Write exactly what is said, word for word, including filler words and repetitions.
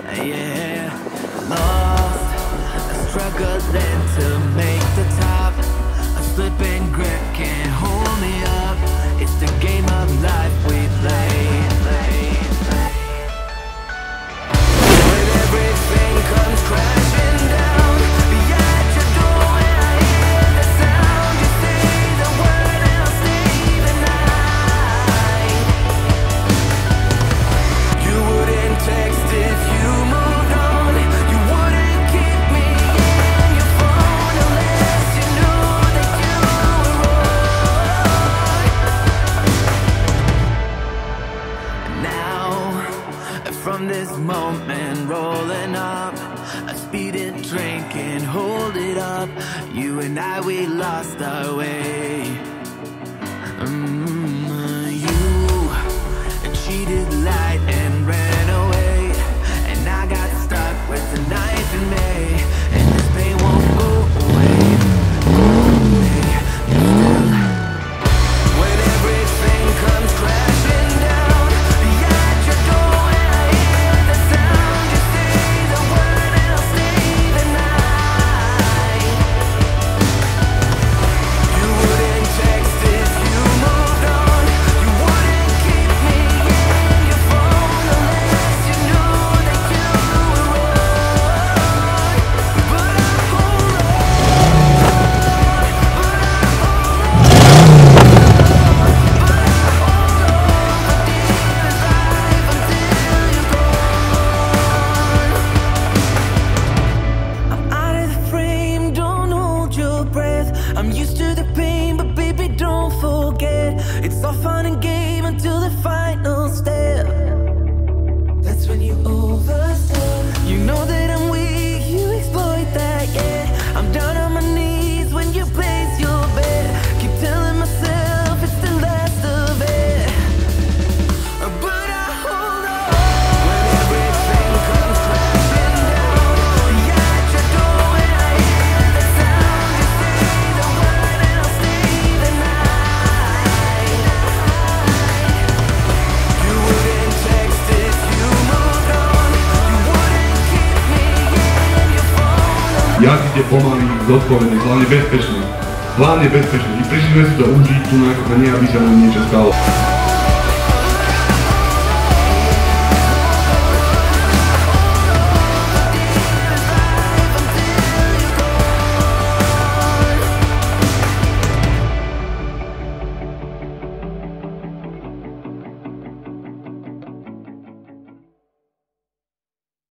yeah. Lost, struggling to make the top. A slipping grip can't hold me up. It's the game of life we play. When everything comes crashing down, be at your door when I hear the sound. You say the word and I'll stay the night. You wouldn't text if you moved on. You wouldn't keep me in your phone unless you knew that you were wrong. Now, from this moment rolling up, a speeding train can't hold it up. You and I, we lost our way. Mm, you cheated, lied, and ran away, and I got stuck with a knife in me, and this pain won't go away, go away. Still, when everything comes crashing down, be at your door when I hear the sound. You say the word and I'll stay the night. You wouldn't text if you moved on. You wouldn't keep me in your phone unless you knew that you were wrong. But I hold on, but I I'm out of the frame, don't hold your breath. I'm used to the pain, but baby, don't forget. It's all fun and game until the final step. That's when you overstep. You know that I'm weak, you exploit that, yeah. I'm down on my knees when you place your bet. Keep telling myself it's the last of it, but I hold on. When everything comes crashing down, be at your door when I hear the sound. You say the word and I'll stay the night. You wouldn't text if you moved on. You wouldn't keep me in your phone. Jak idzie pomaly zodpovedný, hlavne bezpečný. Hlavne bezpečný. I prišli sme si to užiť, tu na nejabí sa nám niečo stalo.